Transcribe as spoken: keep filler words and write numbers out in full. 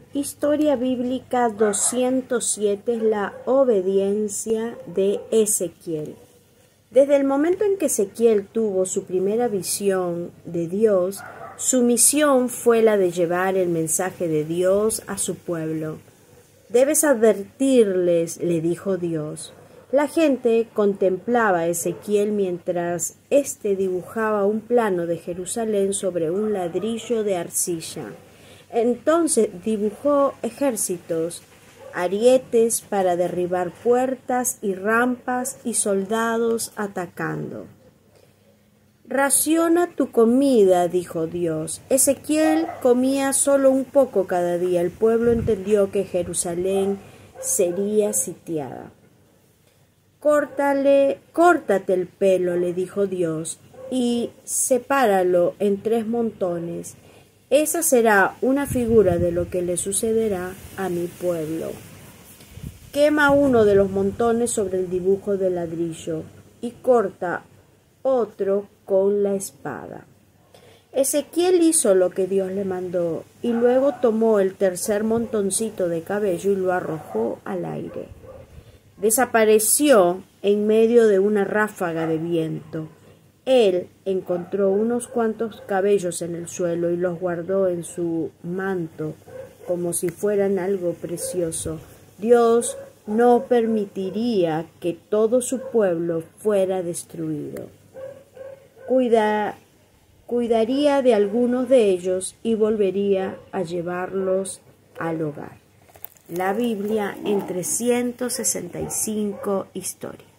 Historia bíblica doscientos siete es la obediencia de Ezequiel. Desde el momento en que Ezequiel tuvo su primera visión de Dios, su misión fue la de llevar el mensaje de Dios a su pueblo. Debes advertirles, le dijo Dios. La gente contemplaba a Ezequiel mientras éste dibujaba un plano de Jerusalén sobre un ladrillo de arcilla. Entonces dibujó ejércitos, arietes para derribar puertas y rampas y soldados atacando. Raciona tu comida, dijo Dios. Ezequiel comía solo un poco cada día. El pueblo entendió que Jerusalén sería sitiada. Córtale, córtate el pelo, le dijo Dios, y sepáralo en tres montones. Esa será una figura de lo que le sucederá a mi pueblo. Quema uno de los montones sobre el dibujo de ladrillo y corta otro con la espada. Ezequiel hizo lo que Dios le mandó y luego tomó el tercer montoncito de cabello y lo arrojó al aire. Desapareció en medio de una ráfaga de viento. Él encontró unos cuantos cabellos en el suelo y los guardó en su manto como si fueran algo precioso. Dios no permitiría que todo su pueblo fuera destruido. Cuida, cuidaría de algunos de ellos y volvería a llevarlos al hogar. La Biblia en trescientas sesenta y cinco historias.